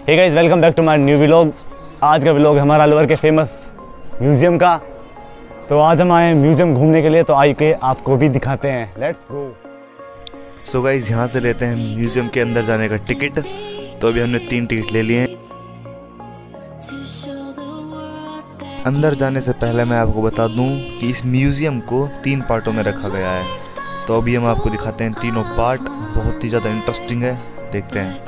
Hey guys, welcome back to my new vlog. आज का vlog हमारा अलवर के फेमस म्यूज़ियम का। तो आज हम आए म्यूज़ियम घूमने के लिए, तो आइए आपको भी दिखाते हैं। Let's go. सो गाइस, यहाँ से लेते हैं म्यूज़ियम के अंदर जाने का टिकट। तो अभी हमने 3 टिकट ले लिए हैं। अंदर जाने से पहले मैं आपको बता दूं कि इस म्यूज़ियम को 3 पार्टों में रखा गया है। तो अभी हम आपको दिखाते हैं तीनों पार्ट। बहुत ही ज़्यादा इंटरेस्टिंग है, देखते हैं।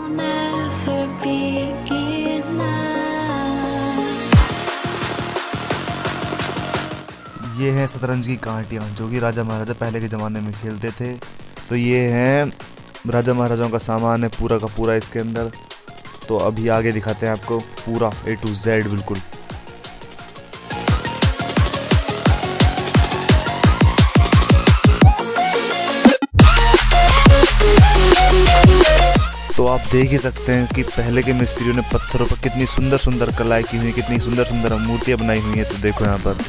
ये है शतरंज की कांटियाँ, जो कि राजा महाराजा पहले के ज़माने में खेलते थे। तो ये हैं राजा महाराजाओं का सामान है पूरा का पूरा इसके अंदर। तो अभी आगे दिखाते हैं आपको पूरा A to Z बिल्कुल। तो आप देख ही सकते हैं कि पहले के मिस्त्रियों ने पत्थरों पर कितनी सुंदर सुंदर कलाएं की हुई, कितनी सुंदर सुंदर मूर्तियां बनाई हुई हैं। तो देखो यहाँ पर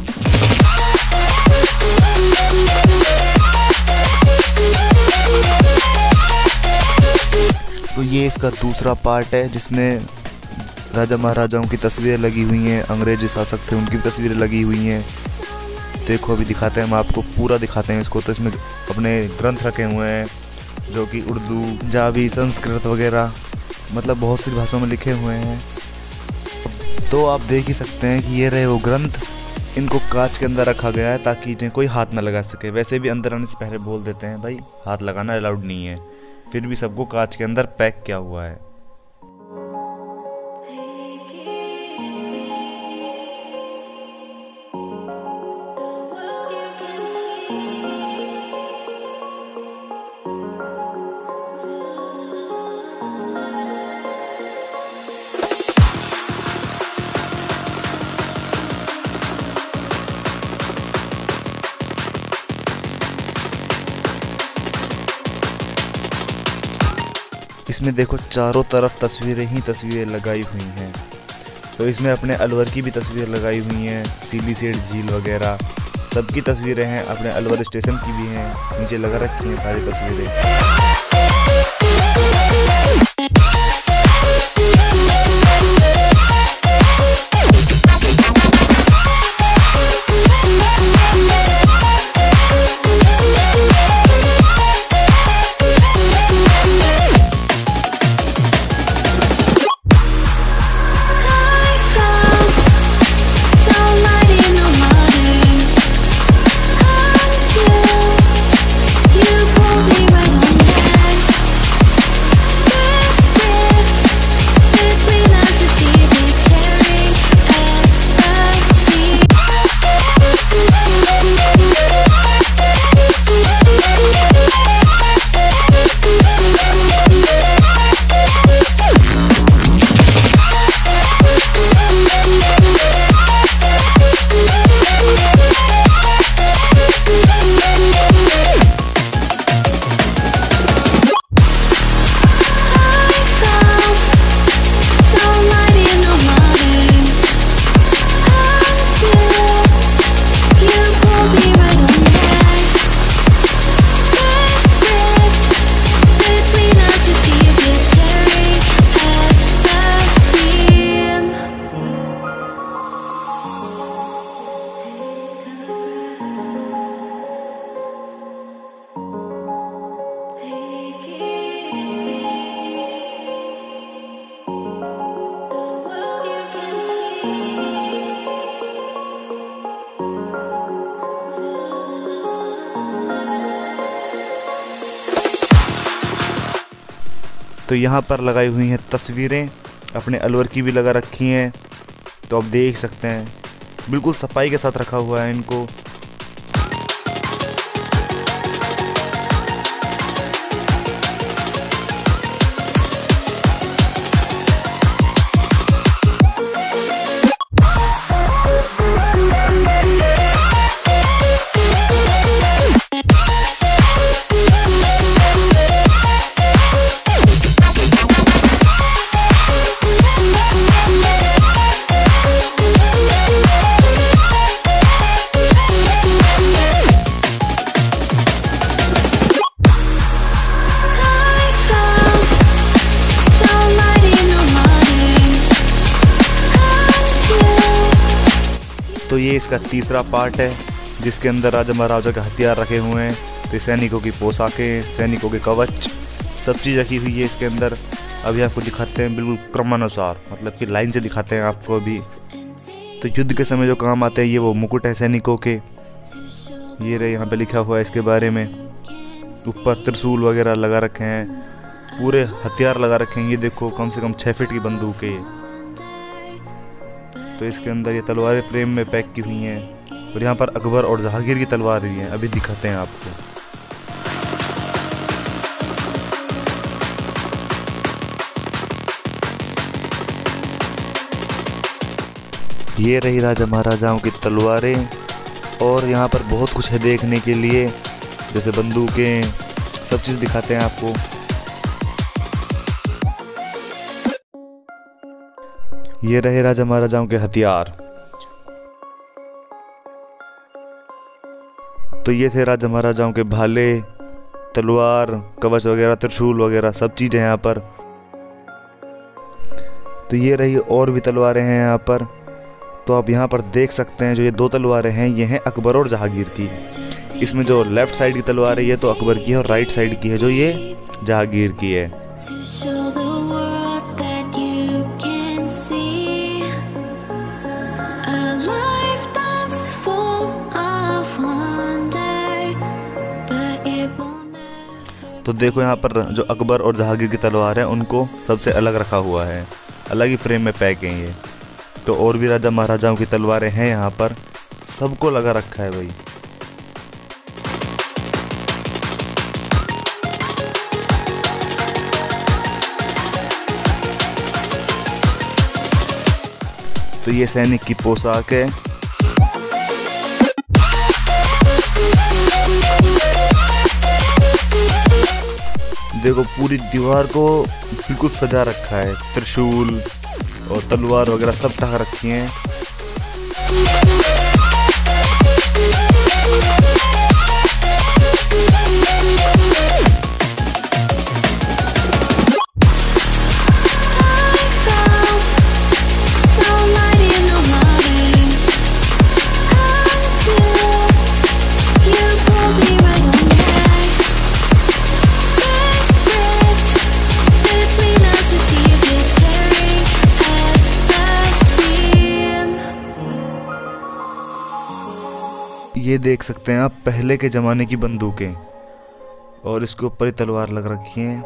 तो ये इसका दूसरा पार्ट है, जिसमें राजा महाराजाओं की तस्वीरें लगी हुई हैं, अंग्रेजी शासक थे उनकी भी तस्वीरें लगी हुई हैं। देखो अभी दिखाते हैं, हम आपको पूरा दिखाते हैं इसको। तो इसमें अपने ग्रंथ रखे हुए हैं, जो कि उर्दू, पंजाबी, संस्कृत वगैरह, मतलब बहुत सी भाषाओं में लिखे हुए हैं। तो आप देख ही सकते हैं कि ये रहे वो ग्रंथ। इनको कांच के अंदर रखा गया है ताकि इन्हें कोई हाथ ना लगा सके। वैसे भी अंदर आने से पहले बोल देते हैं भाई हाथ लगाना अलाउड नहीं है, फिर भी सबको कांच के अंदर पैक किया हुआ है। इसमें देखो चारों तरफ तस्वीरें ही तस्वीरें लगाई हुई हैं। तो इसमें अपने अलवर की भी तस्वीर लगाई हुई हैं, सीली सेठ झील वगैरह सबकी तस्वीरें हैं। अपने अलवर स्टेशन की भी हैं, नीचे लगा रखी हैं सारी तस्वीरें। तो यहाँ पर लगाई हुई हैं तस्वीरें, अपने अलवर की भी लगा रखी हैं। तो आप देख सकते हैं बिल्कुल सफाई के साथ रखा हुआ है इनको। तो ये इसका तीसरा पार्ट है जिसके अंदर राजा महाराजा के हथियार रखे हुए हैं। तो सैनिकों की पोशाकें, सैनिकों के कवच, सब चीज़ रखी हुई है इसके अंदर। अभी आपको दिखाते हैं बिल्कुल क्रमानुसार, मतलब कि लाइन से दिखाते हैं आपको अभी। तो युद्ध के समय जो काम आते हैं ये वो मुकुट है सैनिकों के, ये रहे यहाँ पे लिखा हुआ है इसके बारे में। ऊपर त्रिशूल वगैरह लगा रखे हैं, पूरे हथियार लगा रखे हैं। ये देखो कम से कम 6 फीट की बंदूक है ये। तो इसके अंदर ये तलवारें फ्रेम में पैक की हुई हैं और यहाँ पर अकबर और जहांगीर की तलवार भी हैं। अभी दिखाते हैं आपको। ये रही राजा महाराजाओं की तलवारें और यहाँ पर बहुत कुछ है देखने के लिए, जैसे बंदूकें, सब चीज़ दिखाते हैं आपको। ये रहे राजा महाराजाओं के हथियार। तो ये थे राजा महाराजाओं के भाले, तलवार, कवच वगैरह, त्रिशूल वगैरह सब चीज़ें यहाँ पर। तो ये रही और भी तलवारें हैं यहाँ पर। तो आप यहाँ पर देख सकते हैं जो ये 2 तलवारें हैं ये हैं अकबर और जहांगीर की। इसमें जो लेफ़्ट साइड की तलवार है ये तो अकबर की है और राइट साइड की है जो ये जहांगीर की है। तो देखो यहाँ पर जो अकबर और जहांगीर की तलवार है उनको सबसे अलग रखा हुआ है, अलग ही फ्रेम में पैक है ये। तो और भी राजा महाराजाओं की तलवारें हैं यहाँ पर, सबको लगा रखा है भाई। तो ये सैनिक की पोशाक है। देखो पूरी दीवार को बिल्कुल सजा रखा है, त्रिशूल और तलवार वगैरह सब ढक रखी हैं। ये देख सकते हैं आप पहले के ज़माने की बंदूकें और इसके ऊपर ही तलवार लग रखी हैं।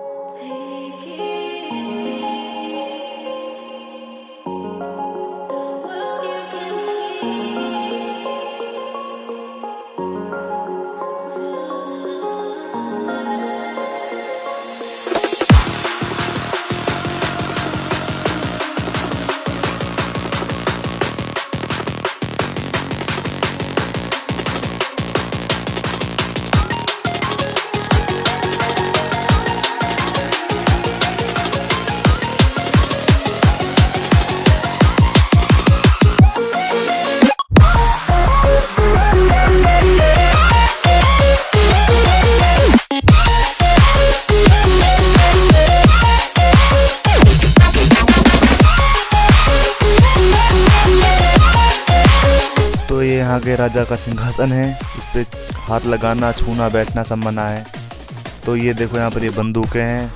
यहाँ के राजा का सिंहासन है, इस पे हाथ लगाना, छूना, बैठना सब मना है। तो ये देखो यहाँ पर ये बंदूकें हैं।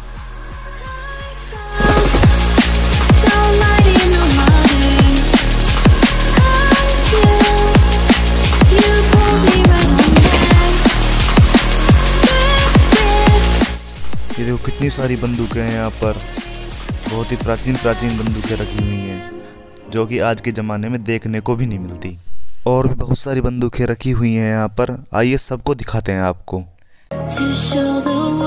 ये देखो कितनी सारी बंदूकें हैं यहाँ पर, बहुत ही प्राचीन बंदूकें रखी हुई हैं जो कि आज के ज़माने में देखने को भी नहीं मिलती। और भी बहुत सारी बंदूकें रखी हुई हैं यहाँ पर, आइए सबको दिखाते हैं आपको।